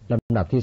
ลำดับที่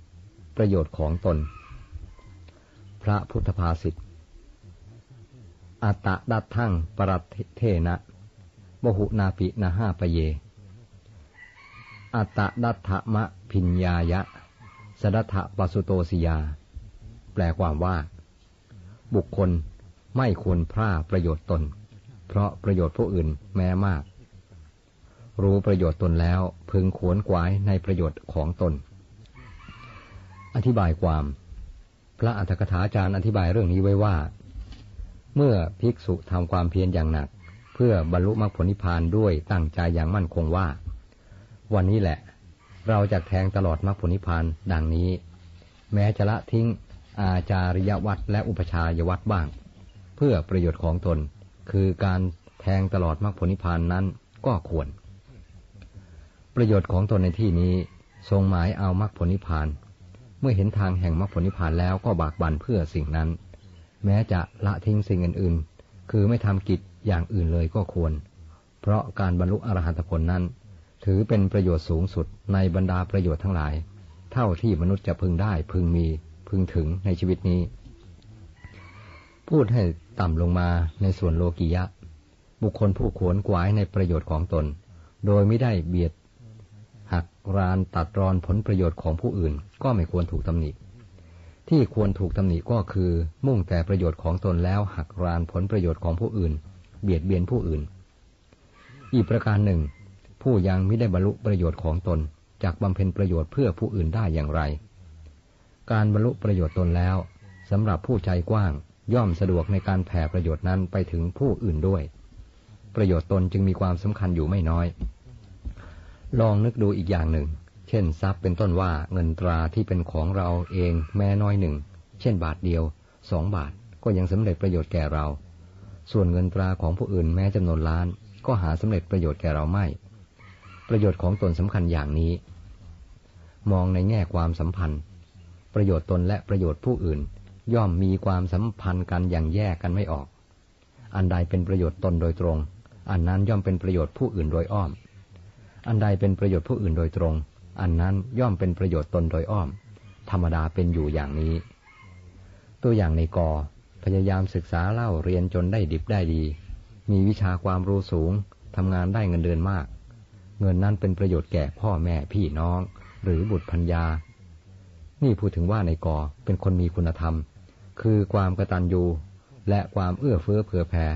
10ประโยชน์ของตนพระพุทธภาษิตอัตตะดัตถังปรัตเทนะวหุนาปินะหาปเยอัตตะดัตถะมะพิญญายะสดัตถะปสุโตสิยาแปลความว่าบุคคลไม่ควรพร่าประโยชน์ตนเพราะประโยชน์ผู้อื่นแม้มากรู้ประโยชน์ตนแล้วพึงขวนขวายในประโยชน์ของตนอธิบายความพระอรรถกถาจารย์อธิบายเรื่องนี้ไว้ว่าเมื่อภิกษุทำความเพียรอย่างหนักเพื่อบรรลุมรรคผลนิพพานด้วยตั้งใจอย่างมั่นคงว่าวันนี้แหละเราจะแทงตลอดมรรคผลนิพพานดังนี้แม้จะละทิ้งอาจาริยวัตรและอุปชายวัตรบ้างเพื่อประโยชน์ของตนคือการแทงตลอดมรรคผลนิพพานนั้นก็ควรประโยชน์ของตนในที่นี้ทรงหมายเอามรรคผลนิพพานเมื่อเห็นทางแห่งมรรคผลนิพพานแล้วก็บากบั่นเพื่อสิ่งนั้นแม้จะละทิ้งสิ่งอื่นๆคือไม่ทำกิจอย่างอื่นเลยก็ควรเพราะการบรรลุอรหัตผลนั้นถือเป็นประโยชน์สูงสุดในบรรดาประโยชน์ทั้งหลายเท่าที่มนุษย์จะพึงได้พึงมีพึงถึงในชีวิตนี้พูดให้ต่ำลงมาในส่วนโลกิยะบุคคลผู้ขวนขวายในประโยชน์ของตนโดยไม่ได้เบียดหักรานตัดรอนผลประโยชน์ของผู้อื่นก็ไม่ควรถูกตำหนิที่ควรถูกตำหนิก็คือมุ่งแต่ประโยชน์ของตนแล้วหักรานผลประโยชน์ของผู้อื่นเบียดเบียนผู้อื่นอีกประการหนึ่งผู้ยังไม่ได้บรรลุประโยชน์ของตนจักบำเพ็ญประโยชน์เพื่อผู้อื่นได้อย่างไรการบรรลุประโยชน์ตนแล้วสำหรับผู้ใจกว้างย่อมสะดวกในการแผ่ประโยชน์นั้นไปถึงผู้อื่นด้วยประโยชน์ตนจึงมีความสำคัญอยู่ไม่น้อยลองนึกดูอีกอย่างหนึ่งเช่นทรัพย์เป็นต้นว่าเงินตราที่เป็นของเราเองแม้น้อยหนึ่งเช่นบาทเดียว2 บาทก็ยังสำเร็จประโยชน์แก่เราส่วนเงินตราของผู้อื่นแม้จำนวนล้านก็หาสำเร็จประโยชน์แก่เราไม่ประโยชน์ของตนสำคัญอย่างนี้มองในแง่ความสัมพันธ์ประโยชน์ตนและประโยชน์ผู้อื่นย่อมมีความสัมพันธ์กันอย่างแยกกันไม่ออกอันใดเป็นประโยชน์ตนโดยตรงอันนั้นย่อมเป็นประโยชน์ผู้อื่นโดยอ้อมอันใดเป็นประโยชน์ผู้อื่นโดยตรงอันนั้นย่อมเป็นประโยชน์ตนโดยอ้อมธรรมดาเป็นอยู่อย่างนี้ตัวอย่างในก.พยายามศึกษาเล่าเรียนจนได้ดิบได้ดีมีวิชาความรู้สูงทำงานได้เงินเดือนมากเงินนั้นเป็นประโยชน์แก่พ่อแม่พี่น้องหรือบุตรภรรยานี่พูดถึงว่าในก.เป็นคนมีคุณธรรมคือความกตัญญูและความเอื้อเฟื้อเผื่อแผ่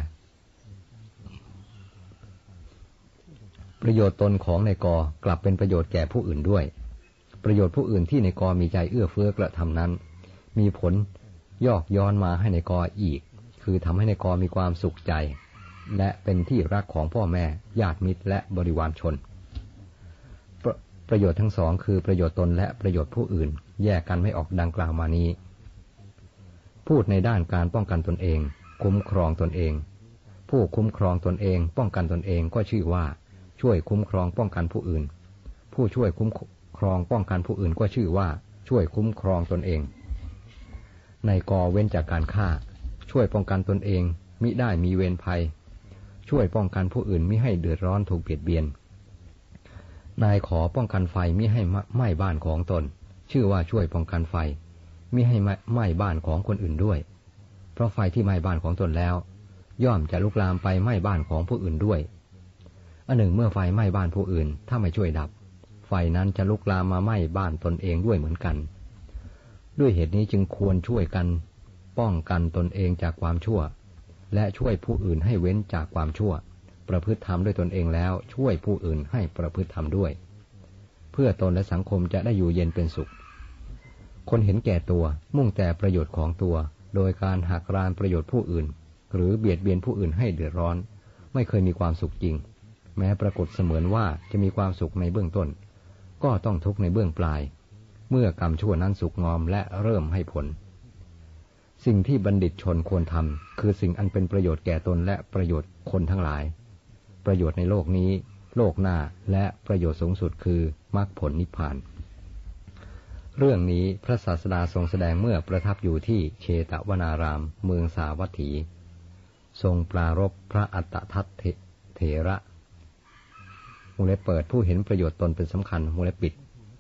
ประโยชน์ตนของในก.กลับเป็นประโยชน์แก่ผู้อื่นด้วยประโยชน์ผู้อื่นที่ในก.มีใจเอื้อเฟื้อกระทำนั้นมีผลยอกย้อนมาให้ในก.อีกคือทำให้ในก.มีความสุขใจและเป็นที่รักของพ่อแม่ญาติมิตรและบริวารชนประโยชน์ทั้งสองคือประโยชน์ตนและประโยชน์ผู้อื่นแยกกันไม่ออกดังกล่าวมานี้พูดในด้านการป้องกันตนเองคุ้มครองตนเองผู้คุ้มครองตนเองป้องกันตนเองก็ชื่อว่าช่วยคุ้มครองป้องกันผู้อื่นผู้ช่วยคุ้มครองป้องกันผู้อื่นก็ชื่อว่าช่วยคุ้มครองตนเองในก.เว้นจากการฆ่าช่วยป้องกันตนเองมิได้มีเวรภัยช่วยป้องกันผู้อื่นมิให้เดือดร้อนถูกเบียดเบียนนายขอป้องกันไฟมิให้ไหม้บ้านของตนชื่อว่าช่วยป้องกันไฟมิให้ไหม้บ้านของคนอื่นด้วยเพราะไฟที่ไหม้บ้านของตนแล้วย่อมจะลุกลามไปไหม้บ้านของผู้อื่นด้วยอันหนึ่งเมื่อไฟไหม้บ้านผู้อื่นถ้าไม่ช่วยดับไฟนั้นจะลุกลามมาไหม้บ้านตนเองด้วยเหมือนกันด้วยเหตุนี้จึงควรช่วยกันป้องกันตนเองจากความชั่วและช่วยผู้อื่นให้เว้นจากความชั่วประพฤติธรรมด้วยตนเองแล้วช่วยผู้อื่นให้ประพฤติธรรมด้วยเพื่อตนและสังคมจะได้อยู่เย็นเป็นสุขคนเห็นแก่ตัวมุ่งแต่ประโยชน์ของตัวโดยการหักรานประโยชน์ผู้อื่นหรือเบียดเบียนผู้อื่นให้เดือดร้อนไม่เคยมีความสุขจริงแม้ปรากฏเสมือนว่าจะมีความสุขในเบื้องต้นก็ต้องทุกข์ในเบื้องปลายเมื่อกรรมชั่วนั้นสุกงอมและเริ่มให้ผลสิ่งที่บัณฑิตชนควรทำคือสิ่งอันเป็นประโยชน์แก่ตนและประโยชน์คนทั้งหลายประโยชน์ในโลกนี้โลกหน้าและประโยชน์สูงสุดคือมรรคผลนิพพานเรื่องนี้พระศาสดาทรงแสดงเมื่อประทับอยู่ที่เชตวนารามเมืองสาวัตถีทรงปรารภพระอัตตทัตเถระวงเล็บเปิดผู้เห็นประโยชน์ตนเป็นสำคัญวงเล็บปิด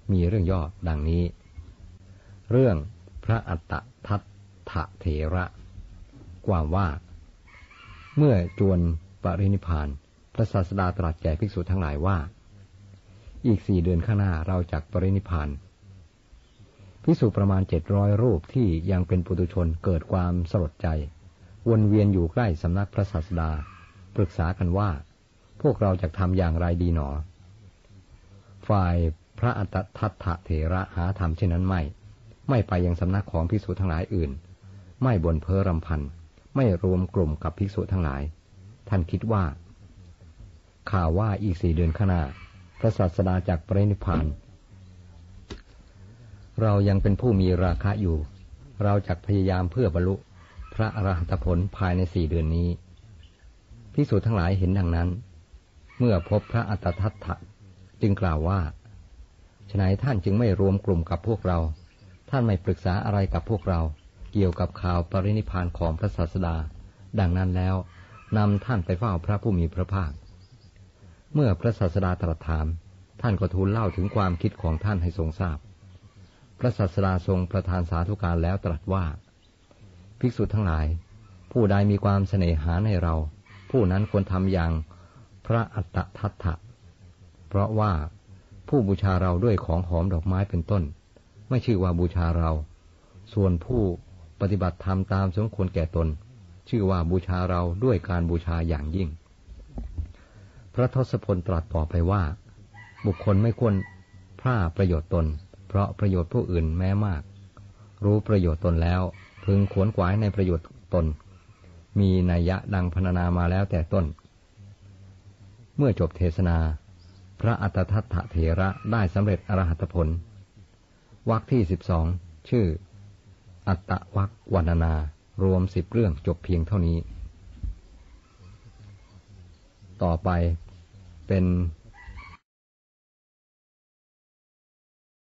มีเรื่องย่อดังนี้เรื่องพระอัตตทัตถะเถระความว่าเมื่อจวนปรินิพพานพระศาสดาตรัสแก่ภิกษุทั้งหลายว่าอีก4 เดือนข้างหน้าเราจักปรินิพพานภิกษุประมาณ700 รูปที่ยังเป็นปุถุชนเกิดความสลดใจวนเวียนอยู่ใกล้สำนักพระศาสดาปรึกษากันว่าพวกเราจะทำอย่างไรดีหนอฝ่ายพระอัตตทัตถะเถระหาทำเช่นนั้นไม่ไปยังสำนักของภิกษุทั้งหลายอื่นไม่บ่นเพ้อรำพันไม่รวมกลุ่มกับภิกษุทั้งหลายท่านคิดว่าข่าวว่าอีก4 เดือนข้างหน้าพระศาสดาจักปรินิพพานเรายังเป็นผู้มีราคะอยู่เราจักพยายามเพื่อบรรลุพระอรหันตผลภายใน4 เดือนนี้ภิกษุทั้งหลายเห็นดังนั้นเมื่อพบพระอัตตทัตถะจึงกล่าวว่าฉนัยท่านจึงไม่รวมกลุ่มกับพวกเราท่านไม่ปรึกษาอะไรกับพวกเราเกี่ยวกับข่าวปรินิพพานของพระศาสดาดังนั้นแล้วนำท่านไปเฝ้าพระผู้มีพระภาคเมื่อพระศาสดาตรัสถามท่านก็ทูลเล่าถึงความคิดของท่านให้ทรงทราบพระศาสดาทรงประทานสาธุการแล้วตรัสว่าภิกษุทั้งหลายผู้ใดมีความเสน่หาในเราผู้นั้นควรทำอย่างพระอัตตทัตถะเพราะว่าผู้บูชาเราด้วยของหอมดอกไม้เป็นต้นไม่ชื่อว่าบูชาเราส่วนผู้ปฏิบัติธรรมตามสมควรแก่ตนชื่อว่าบูชาเราด้วยการบูชาอย่างยิ่งพระทศพลตรัสต่อไปว่าบุคคลไม่ควรพร่าประโยชน์ตนเพราะประโยชน์ผู้อื่นแม้มากรู้ประโยชน์ตนแล้วพึงขวนขวายในประโยชน์ตนมีนัยยะดังพรรณนามาแล้วแต่ต้นเมื่อจบเทศนาพระอัตตทัตถะเถระได้สำเร็จอรหัตผลวรรคที่12ชื่ออัตตวรรควรรณนารวม10 เรื่องจบเพียงเท่านี้ต่อไปเป็น